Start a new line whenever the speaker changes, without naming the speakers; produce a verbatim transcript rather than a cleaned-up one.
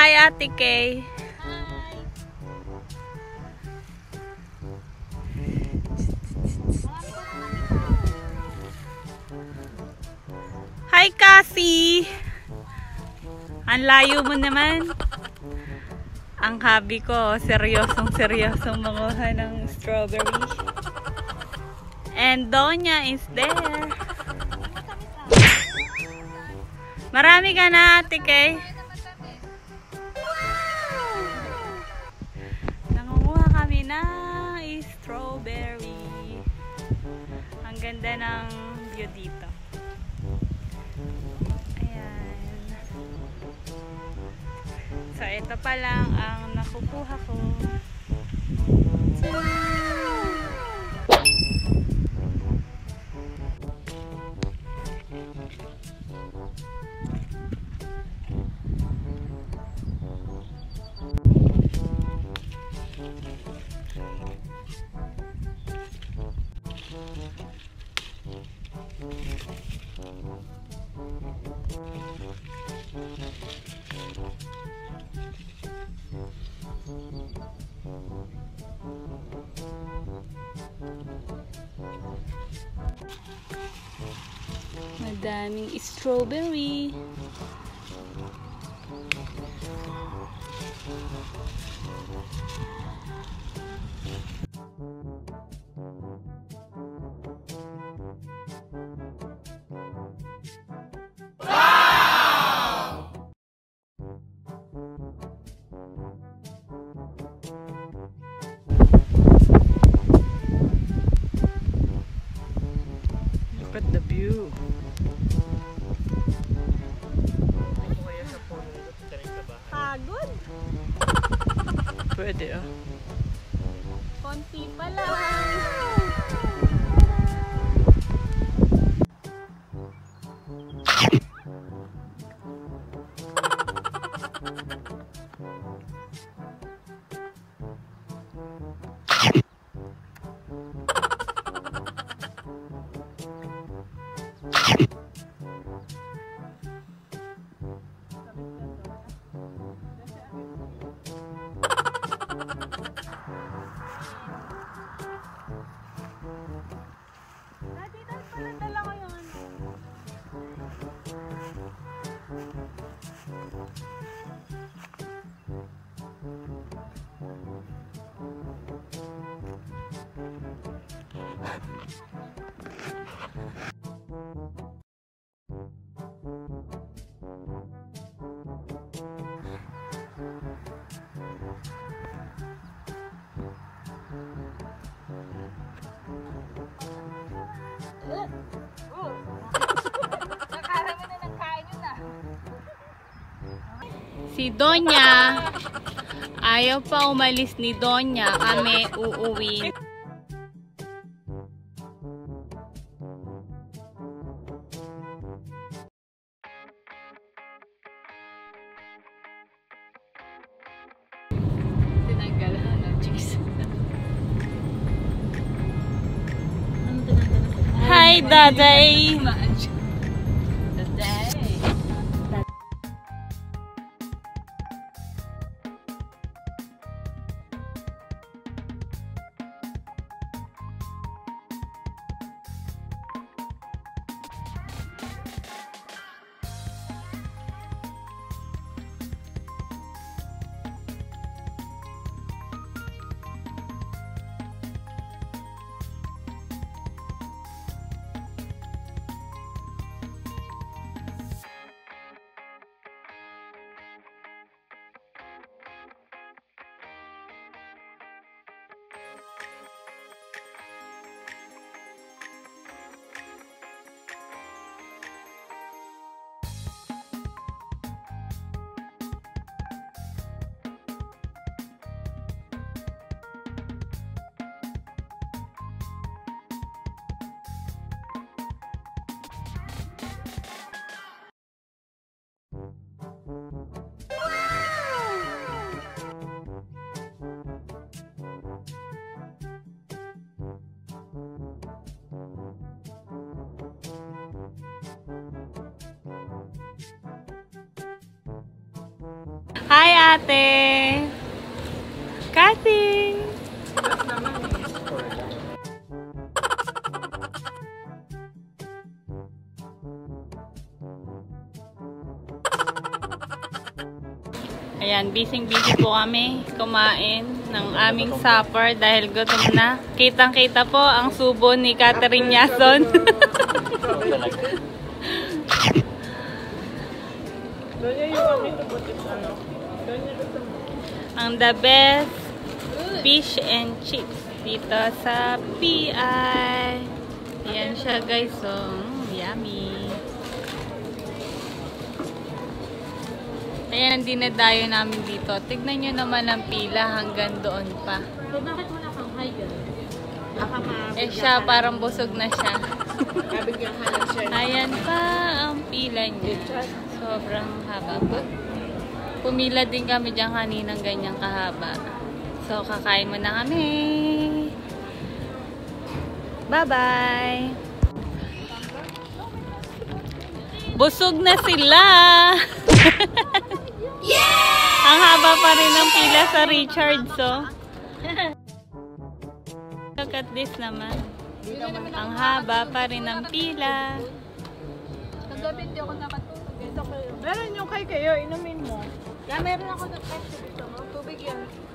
Hi, Ate Kay. Hi, Cassie. Ang layo mo naman. Ang hobby ko, seryosong seryosong manguha ng strawberry. And Donya is there. Marami ka na, Ate Kay. Nangunguha kami ng strawberry. Ang ganda ng view dito. Ayan. So, ito pa lang ang nakukuha ko. Madaming strawberry. Look at the view. Pagod? Pwede ah. Konti pa lang. Si Donya, ayaw pa umalis ni Donya, kami uuwi. Tinanggal na ng cheese. Hi, Daday! Daday! Kate! Kate! Ayan, busy-busy po kami kumain ng aming supper dahil gutom na. Kitang-kita po ang subo ni Catherine Yason. Ang the best fish and chips dito sa P E I. Ayan siya guys, so mm, yummy. Ayan ang dinadayo namin dito. Tignan nyo naman ang pila hanggang doon pa.
So, bakit wala kang high girl?
Eh siya, parang busog na siya.
Nabigyan ka ng share.
Ayan pa ang pila niya. Sobrang haba pa. Pumila din kami dyan kaninang ganyang kahaba. So, kakain mo na kami. Bye-bye! Busog na sila! Yeah! Ang haba pa rin ng pila sa Richards, oh. Look at this naman. Ang haba pa rin ng pila.
Kagabi hindi ako nakatulog. Meron yung kay kayo, inumin mo. Yeah, meron ako ng pepsi dito. Tubig yan.